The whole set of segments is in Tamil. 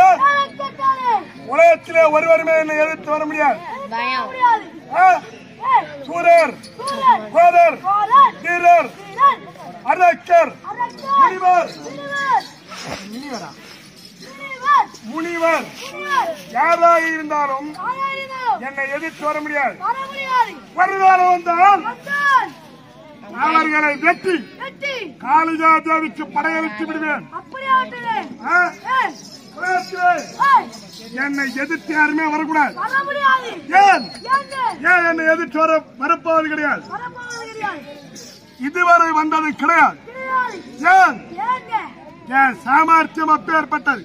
உலகத்திலே ஒருவருமே என்னை எதிர்த்து வர முடியாது. சூரர், கோதர், வீரர், அரக்கர், முனிவர் யாராக இருந்தாலும் என்னை எதிர்த்து வர முடியாது. வருவாரம் வந்தால் அவர்களை வெட்டி காளிகா தேவிக்கு படையெடுத்து விடுவேன். என்னை எதிர்த்து யாருமே வரக்கூடாது. ஏன் என்னை எதிர்த்து வரப்போவது கிடையாது. இதுவரை வந்தது கிடையாது. ஏன் என் சாமர்த்தியம் அப்பேற்பட்டது.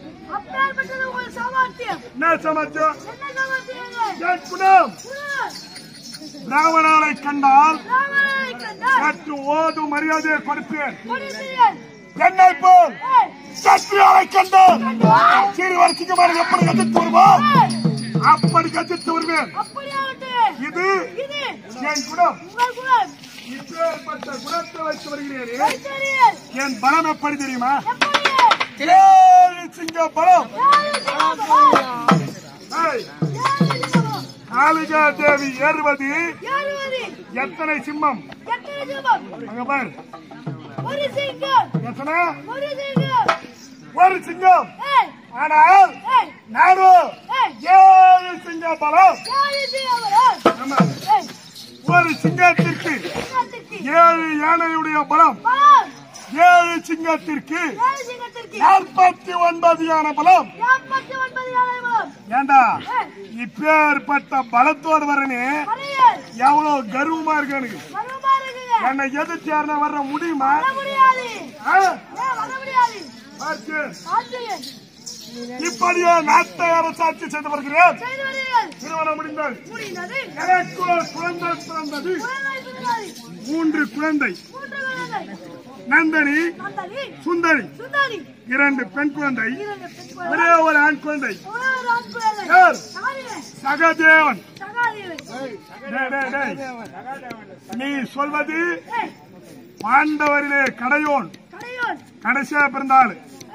என்ன சாமர்த்தியம்? என் குணம் பிராமணரை கண்டால் சற்று ஓது மரியாதையை கொடுப்பேன். என்னை போல் சத்தியாரை கண்டால் சிறு வருஷமாக எப்படி கதித்து வருவோம் அப்படி கதித்து வருவேன். இது என் குணம். இப்பேற்பட்ட குணத்தை வைத்து வருகிறேன். என் பலம் எப்படி தெரியுமா? சிங்க பலம். காளிகா தேவி ஏறுவது எத்தனை சிம்மம்? அங்க பாரு, எத்தனை? ஒரு சிங்கம். ஆனால் நானும் 7 சிங்க பலம். ஒரு சிங்கத்திற்கு 7 யானையுடைய பலம். 7 சிங்கத்திற்கு 49 யானை பலம். ஏண்டா இப்பேற்பட்ட பலத்தோடு வரனே எவ்வளவு கர்வமா இருக்கு எனக்கு. என்னை எதிர்த்து யாருன்னா வர முடியுமா? இப்படியே நாட்டை அரசாட்சி செய்து வருகிறேன். திருமணம் முடிந்தது. எனக்கு குழந்தை பிறந்தது. 3 குழந்தை. நந்தனி, சுந்தரி, 2 பெண் குழந்தை, ஒரே ஒரு ஆண் குழந்தை. சகதேவன். நீ சொல்வது பாண்டவரிலே கடையோன் கடைசியா பிறந்தாள்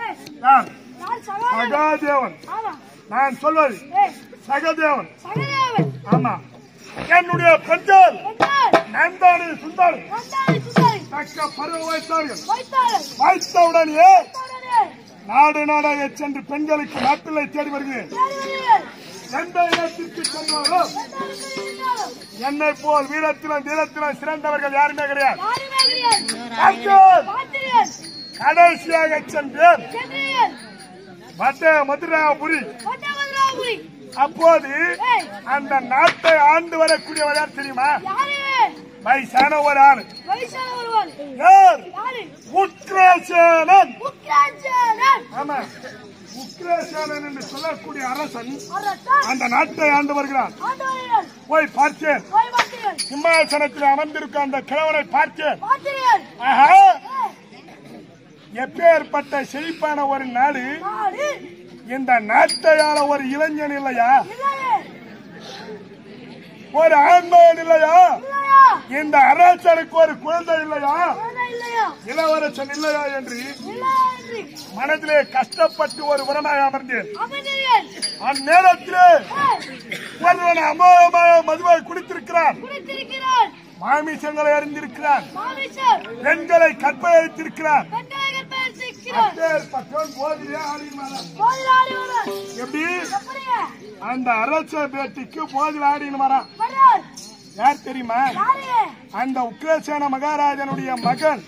சகாதேவன். நான் சொல்வது சகதேவன். ஆமா. என்னுடைய பெண்கள் நந்தானி, சுந்தரி தக்க பருவ வைத்தார்கள். வைத்தவுடனே நாடு நாடாக சென்று பெண்களுக்கு நாட்டிலை தேடி வருகிறேன். எந்த இடத்திற்கு சென்றாலும் என்னை போல் வீரத்திலும் தீரத்திலும் சிறந்தவர்கள் யாருமே கிடையாது. கடைசியாக சென்றேன் மதுராபுரி. அப்போது அந்த நாட்டை ஆண்டு வரக்கூடியவர் யார் தெரியுமா? வயசான ஒரு ஆள். உக்ரசேனன். ஆமா, உக்ரசேனன் என்று சொல்லக்கூடிய அரசன் அந்த நாட்டை ஆண்டு வருகிறான். போய் பார்த்தேன். சிம்மாசனத்தில் அமர்ந்திருக்க அந்த கிழவனை பார்த்தேன். எப்பேற்பட்ட செழிப்பான ஒரு நாடு. இந்த நாட்டையால ஒரு இளைஞன் இல்லையா? ஒரு ஆண்மகன் இல்லையா? இந்த அரசனுக்கு ஒரு குழந்தை இல்லையா? இளவரசன் இல்லையா என்று மனதிலே கஷ்டப்பட்டு ஒரு உரமாக அமர்ந்தேன். அந்நேரத்திலே ஒருவன் அமோகமாக மதுவை குடித்திருக்கிறான். மாமிசங்களை அறிந்திருக்கிறான். பெண்களை கற்பழித்திருக்கிறான். எப்படி அந்த அரச பேட்டிக்கு போதில் ஆடின்னு வரான். யார் தெரியுமா? அந்த உக்ரசேன மகாராஜனுடைய மகன்.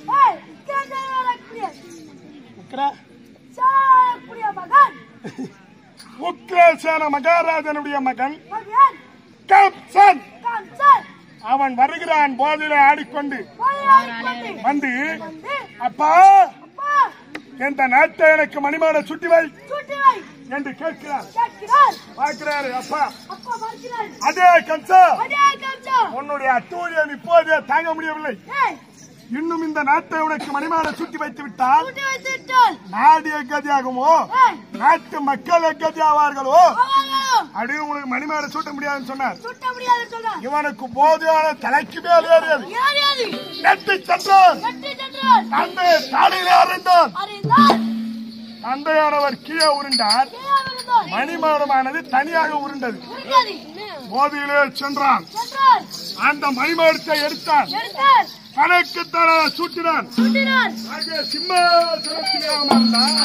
உக்ரசேன மகாராஜனுடைய மகன் கம்சன். அவன் வருகிறான் போதிலே ஆடிக்கொண்டு. வந்து அப்பா இந்த நாட்டை எனக்கு மணிமாட சுட்டி வை என்று கேட்கிறார். பார்க்கிறாரு அப்பா. அதே கம்சா, உன்னுடைய அட்டூழியம் இப்போதே தாங்க முடியவில்லை. இன்னும் இந்த நாட்டை உனக்கு மணிமாட சுட்டி வைத்து விட்டால் நாடு எக்கதியாகுமோ, நாட்டு மக்கள் எக்கதியாவார்களோ, அப்படியே உங்களுக்கு மணிமாட சூட்ட முடியாதுன்னு சொன்னார். இவனுக்கு போதையான தலைக்கு மேல் ஏறியது. நெட்டி சென்றான். தந்தை தலையிலே அறிந்தான். தந்தையானவர் கீழே உருண்டார். மணிமாடமானது தனியாக உருண்டது. போதியிலே சென்றான். அந்த மணிமாடத்தை எடுத்தான். தனக்கு தர சூட்டினான். சிம்மாசனத்திலே அமர்ந்தான்.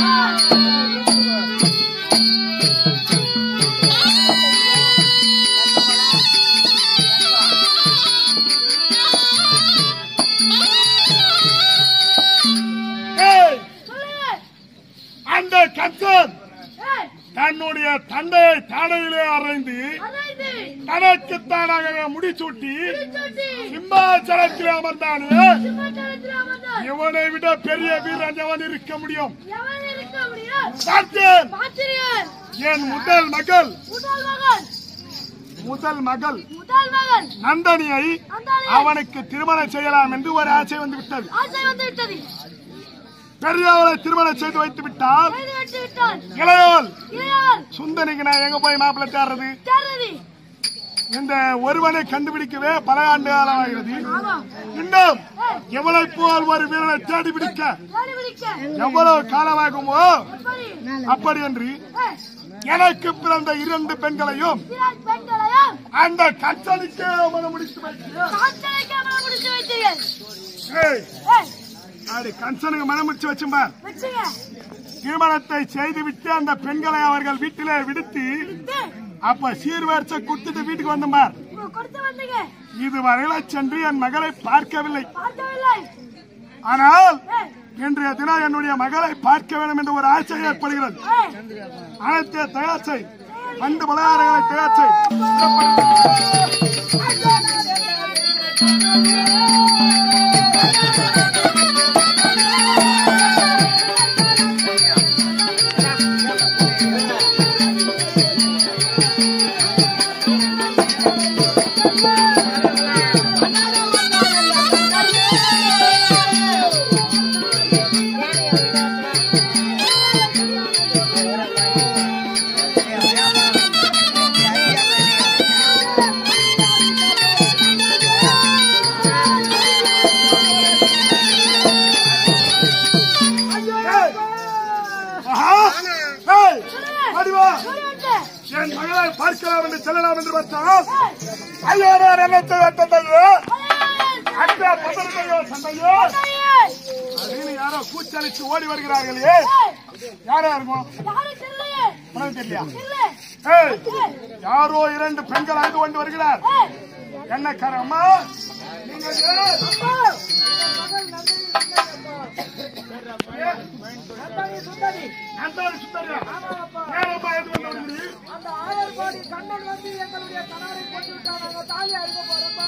அந்த கம்சன் தன்னுடைய தந்தையை தாடையிலே அறைந்து தனக்கு தானாக முடிசூட்டி சிம்மாசனத்தில் அமர்ந்தானே. இவனை விட பெரிய வீரன் எவன் இருக்க முடியும்? என் முதல் மகள் நந்தனியை அவனுக்கு திருமணம் செய்யலாம் என்று ஒரு ஆசை வந்து விட்டது. பெரியவளை திருமணம் செய்து வைத்து விட்டால் இளையவள் சுந்தரிக்கு நான் எங்க போய் மாப்பிள்ளை தேடுறது? இந்த ஒருவனை கண்டுபிடிக்கவே பல ஆண்டு காலம் ஆகிறது. இன்னும் எவ்வளவு போல் ஒரு வீரனை தேடி பிடிக்க எவ்வளவு காலமாகுமோ அப்படி என்று எனக்கு பிறந்த 2 பெண்களையும் அந்த கஞ்சனுக்கே மனம் முடித்து வைத்தீர்கள். கஞ்சனுக்கு மனம் முடிச்சு வச்சும்பார். திருமணத்தை செய்துவிட்டு அந்த பெண்களை அவர்கள் வீட்டிலே விடுத்து அப்ப சீர்வரிசை கொடுத்துட்டு வீட்டுக்கு வந்தம்பார். இதுவரையில சென்று என் மகளை பார்க்கவில்லை. ஆனால் இன்றைய தினம் என்னுடைய மகளை பார்க்க வேண்டும் என்று ஒரு ஆசை ஏற்படுகிறது. அனைத்து தயார் செய், 2 பலகாரங்களை தயார் செய். என் மகளை பார்க்கலாம் என்று செல்லலாம் என்று பார்த்தால் ஐயோ என்ன தந்தையோ அக்கா பதற்கையோ சந்தையோ அப்படின்னு யாரோ கூச்சலிச்சு ஓடி வருகிறார்களே. யாரா இருக்கும் தெரியலையா? யாரோ 2 பெண்கள் அங்கு கொண்டு வருகிறார். என்ன அம்மா நீங்க கண்ணன் வந்து எங்களுடைய கணவரை போட்டு விட்டாங்க. தாலியா இருக்க போறப்பா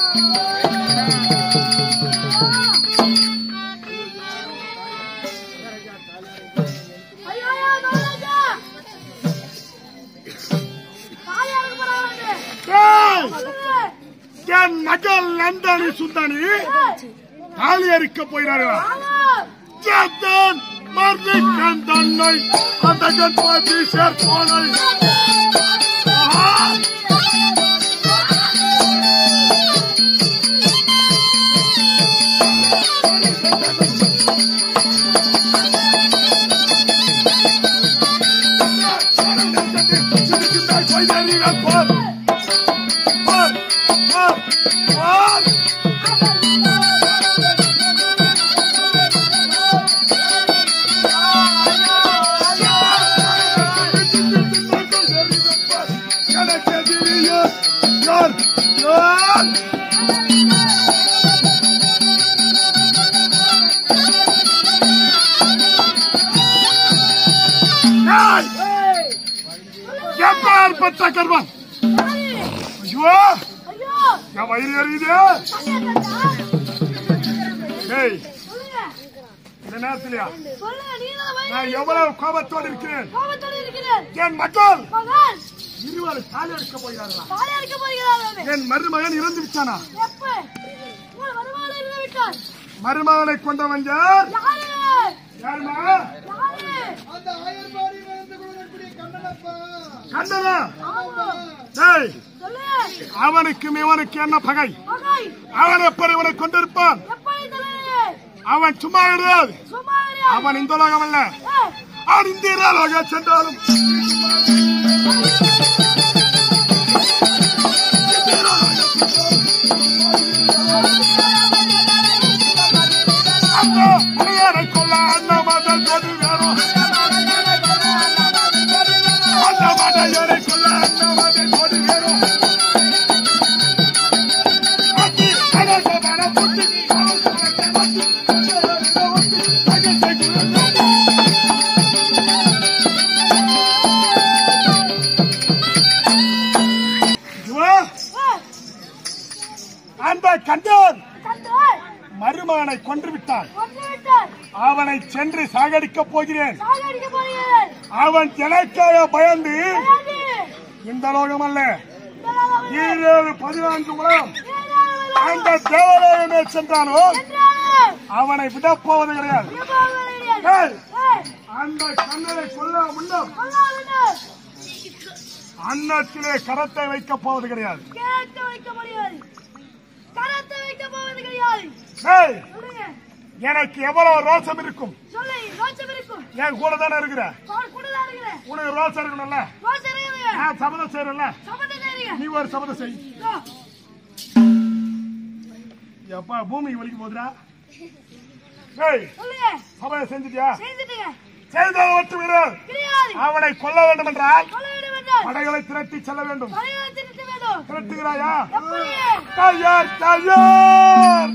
என் மகள் நந்தனி சுந்தனி தாலி அறுக்க போயினார்களா? தன்னை அந்த கண்பாட்டி சேர்ப்போனை கர்வம் ஐயோ நான் வயிறு எறியுதே. இந்த நேரத்திலயா நான் எவ்வளவு கோபத்தோடு இருக்கிறேன். என் மக்கள் இருவர் தாலி அறுக்க போகிறார்களா? என் மருமகன் இறந்து விட்டானா? மருமகனை கொண்டவன் யார்? கண்ணனா? அவனுக்கும் இவனுக்கு என்ன பகை? அவன் எப்படி இவனை கொண்டிருப்பான்? அவன் சும்மா கிடையாது. அவன் இந்த உலகம் அல்ல. அறிந்தீராக சென்றாலும் கொள்ள அண்ணாமதன் கொண்டு வேணும் அண்ணாமதையரை கொள்ள அண்ணாமதன் கொண்டு வேணும் அந்த கண்டோன் மருமகனை கொன்று விட்டான். அவனை சென்று சாகடிக்கப் போகிறேன். அவன் எனக்காக பயந்து இந்த லோகம் அல்ல 14 உலகம் அந்த தேவலோகமே சென்றானோ அவனை விடப்போவது கிடையாது. அந்த கண்ணனை கொல்ல முன்னம் அன்னத்திலே கரத்தை வைக்கப் போவது கிடையாது. எனக்கு எவ்வளவு ரோசம் இருக்கும் என் கூட தானே இருக்கிற உனக்கு ரோசம் இருக்கணும்ல நான் சபதம் செய்யறேன்ல நீ ஒரு சபதம் செய். எப்பா பூமிக்கு வலிக்கு போதுடா சபதம் செஞ்சுட்டியா செய்ததை ஒட்டு வீரர் அவனை கொல்ல வேண்டும் என்றால் படைகளை திரட்டி செல்ல வேண்டும். திரட்டுகிறாயா? தயார் தயார்.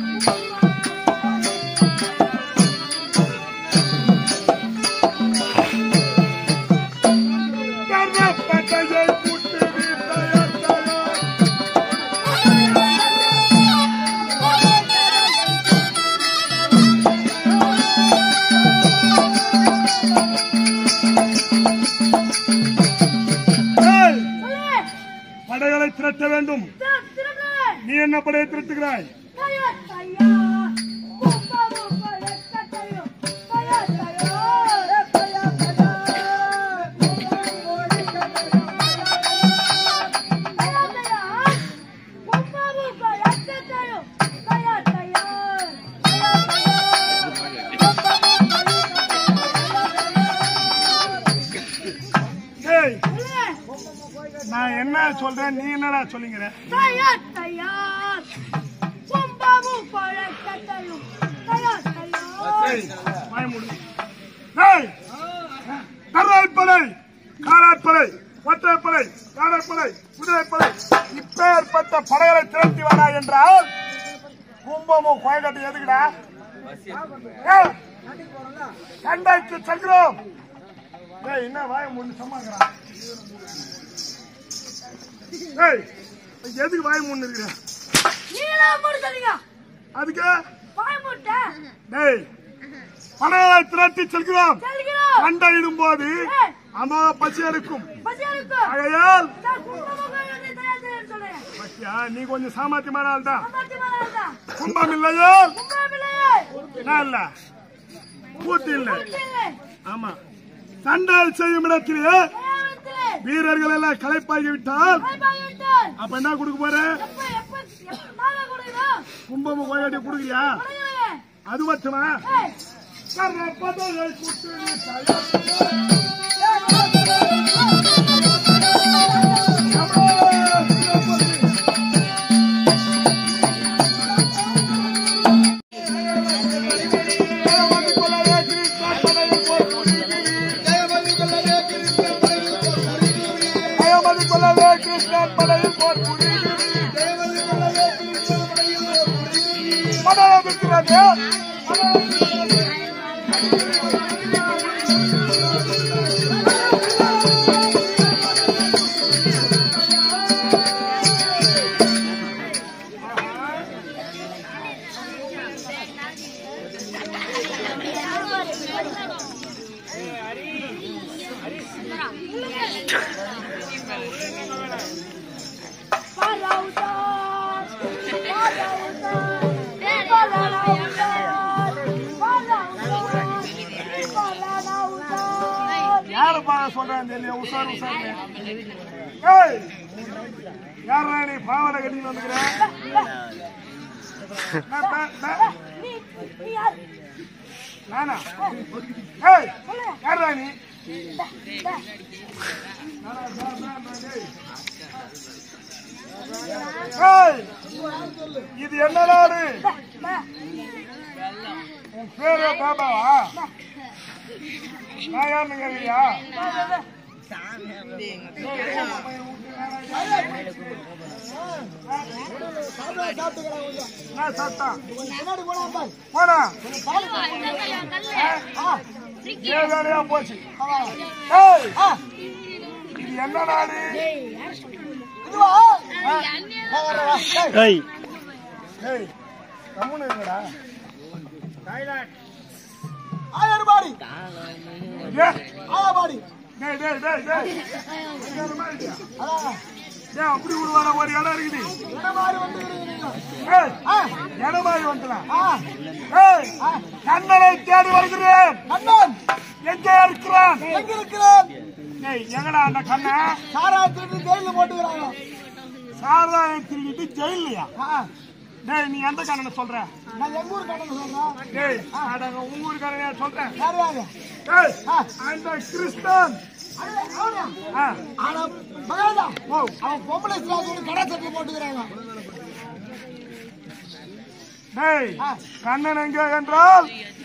படைகளை திரட்ட வேண்டும். நீ என்ன படையை திரட்டுகிறாய்? நான் என்ன சொல்றேன் நீ என்னடா சொல்லுங்க? கருவாய்ப்படை காலாட்படை ஒற்றைப்படை காலாட்படை குதிரைப்படை இப்பேற்பட்ட படைகளை திரட்டி வாடா என்றால் கும்பமும் கோயக்கட்டு எதுக்குடா? சண்டைக்கு செல்கிறோம். என்ன வாய மூணு சமாளிக்கிறான்? எதுக்கு வாய் மூணு இருக்கிற? அதுக்கு படையை திரட்டி செல்கிறோம். சண்டையிடும் போது அம்மா பசி எடுக்கும். நீ கொஞ்சம் சாமர்த்தியமான ஆள் தான். கும்பம் இல்லையோ இல்ல பூர்த்தி இல்லை. ஆமா சண்டை செய்யும் இடத்திலே வீரர்கள் எல்லாம் களைப்பாகி விட்டால் அப்ப என்ன கொடுக்க போற? கும்பம் கோயாட்டி கொடுக்குறியா? அது மட்டுமா? கிருஷ்ணன் படையில் போர் இருக்கிறது. சொல்றேன் உசார் உசார் யாரா நீ பாவாடை கட்டிட்டு வந்துக்கிற? நானா யாரா நீ? இது என்ன நாடு? உன் பேரு பாபாவா? நான் யாருன்னு கேட்கறியா? போச்சு. இது என்ன நாடு? அப்படி உருவான ஒரு இடம் இருக்குது. இடமாறி வந்துலாம். கண்ணனை தேடி வருகிறேன். எங்கே இருக்கிறான்? எங்கடா அந்த கண்ணை? சாராயத்திற்கு ஜெயில போட்டுக்கிறாங்க. சாராயத்திற்கு ஜெயிலையா? நீ எந்த கண்ணனை சொல்ற? நான் எங்க ஊர் கண்ணனை சொல்றேன். உங்க ஊர் கண்ணனை சொல்றேன். அந்த கிறிஸ்தான் கண்ணன் எங்க என்றால்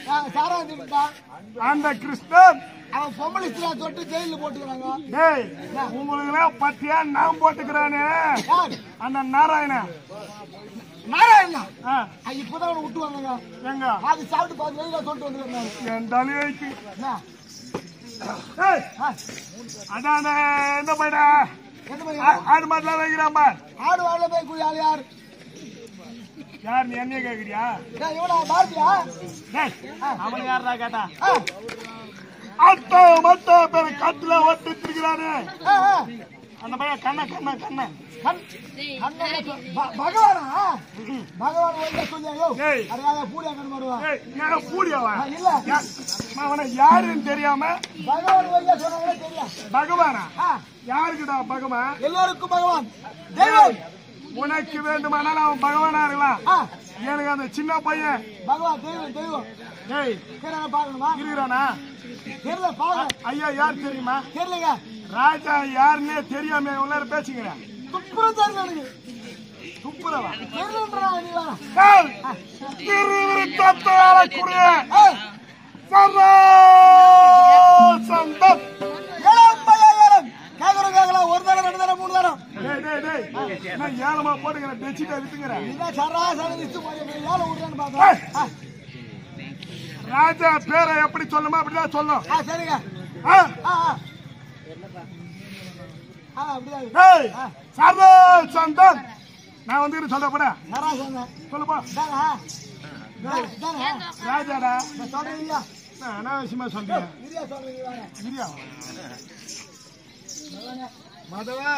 அந்த கிறிஸ்தான் அவன் பொம்பளை தொட்டு ஜெயில போட்டுக்கிறாங்க. உங்களுக்கு பத்தியா நான் போட்டுக்கிறானே அந்த நாராயண நாராயணா இப்பதான் விட்டு வாங்க. எங்க அது சாப்பிட்டு பார்த்து சொல்லிட்டு வந்துருக்காங்க. என் தலைக்கு அதான் என்ன பையனா ஆடு மாடலாம் வைக்கிறான் பார். ஆடு வாழ போய் யார் யார் யார்? நீ என்னைய கேக்குறியா? அவன் யாரா கேட்டா? அட்டா மட்டா பேர கட்டுல ஒட்டு இருக்கிறானே அந்த பையன். கண்ண கண்ண கண்ண பகவானா? பகவான் யாருன்னு தெரியாம பகவானா? யாருக்குடா பகவான்? எல்லோருக்கும் பகவான். உனக்கு வேண்டுமானால் அவன் பகவானா இருக்கலாம். எனக்கு அந்த சின்ன பையன் பகவான் தெய்வம் தெய்வம் இருக்கிறானா? ஐயா யார் தெரியுமா? தெரியலங்க. ராஜா யாருன்னே தெரியாம உள்ளார பேசுகிறேன். துப்புரவா ஒரு தரம் ரெண்டு தரம் மூணு தரம் ஏழமா போட்டுக்கிறேன். பெட்ஷீட்டை வித்துக்கிறேன். ராஜா பேரை எப்படி சொல்லணுமா அப்படிதான் சொல்லும். சரிங்க. சந்தன் நான் வந்து சொல்லப்பட சொல்லுப்பா. ராஜாடா சொல்றீங்களா? அனாவசியமா சொல்றேன். மாதவா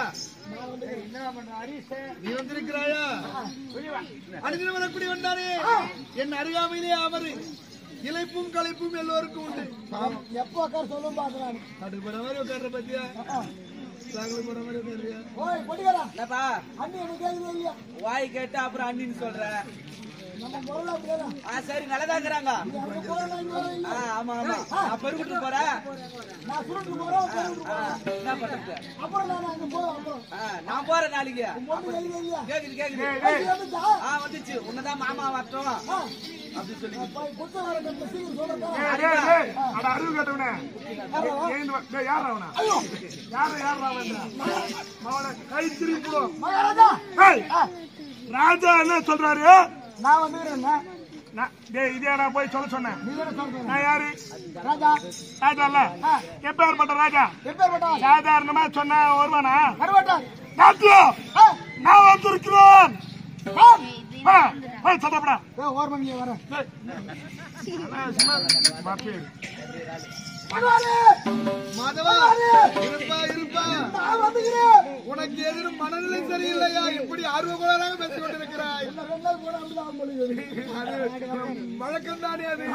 நீ வந்திருக்கிறாயா? அடித்து வரக்கூடிய வந்தானே என் அருகாமையிலே அவரு இழைப்பும் களைப்பும் எல்லோருக்கும் உண்டு. எப்போ உட்கார சொல்லும் பாக்குறான். தடுப்பட மாதிரி உட்கார்ற பத்தியா? வாய் கேட்டு அப்புறம் அண்ணின்னு சொல்ற. சரி நல்லதா இருக்கிறாங்க. ஆமா ஆமா நான் பெருகுட்டு போறேன். என்ன பண்றது? நான் போறேன் நாளைக்கு. கேக்குது கேக்குது. வந்துச்சு. உன்னதான் மாமா வரட்டும் அப்படின்னு சொல்லி அறிவு கேட்டவனே யார் அவனா? கை திருப்பி ராஜா என்ன சொல்றாரு? நான் வந்து இதே நான் போய் சொல்ல சொன்னேன். நான் யாரு? ராஜா. ராஜா இல்ல எப்பேற்பட்ட ராஜா? சாதாரணமா சொன்ன வருவானா? நான் வந்திருக்கிறேன். சட்டப்படா மாதவா இருப்பா இருப்பா. உனக்கு எதிரும் மனநிலை தெரியலையா இப்படி ஆர்வமாக பேசிக் கொண்டிருக்கிறாய் வழக்கம் தானே அது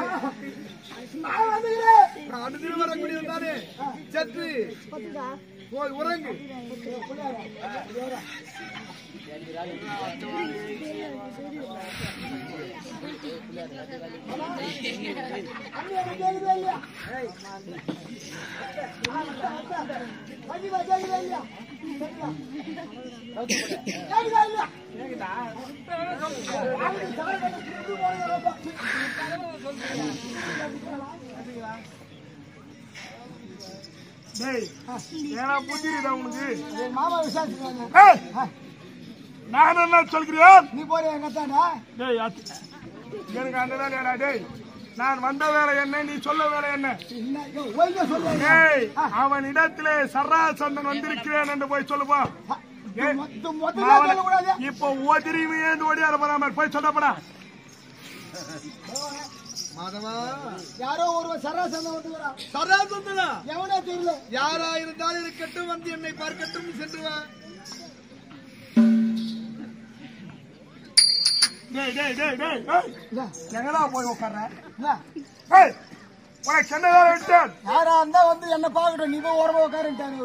அனுதினம் வரக்கூடியது தானே சற்று போய் உறங்கு புத்திரிதா உனக்கு மாமா விசாரிச்சுக்காங்க நான் என்ன சொல்கிறேன் நீ போறியா எங்கத்தாண்டா எனக்கு அந்த வேலையாடா டேய் நான் வந்த வேலை என்ன நீ சொல்ல வேலை என்ன அவன் இடத்திலே சராசந்தன் வந்திருக்கிறேன் என்று போய் சொல்லுப்பா இப்போ ஓதிரியுமே ஓடியார போறாம போய் சொல்லப்படா மாதவா யாரோ ஒரு சராசந்தன் சராசந்தனா எவனே தெரியல யாரா இருந்தாலும் இருக்கட்டும் வந்து என்னை பார்க்கட்டும் சென்றுவா எங்கடா போய் உட்கார்ற உனக்கு என்ன வேலை விட்டேன் யாரா இருந்தா வந்து என்ன பாக்கட்டும் நீ போய் ஓரமா உட்காருட்டாங்க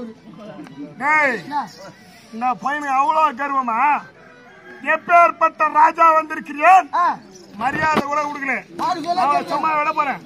இந்த பையனுக்கு அவ்வளவு கர்வமா எப்பேற்பட்ட ராஜா வந்திருக்கிறேன் மரியாதை கூட கொடுக்கல சும்மா விட போறேன்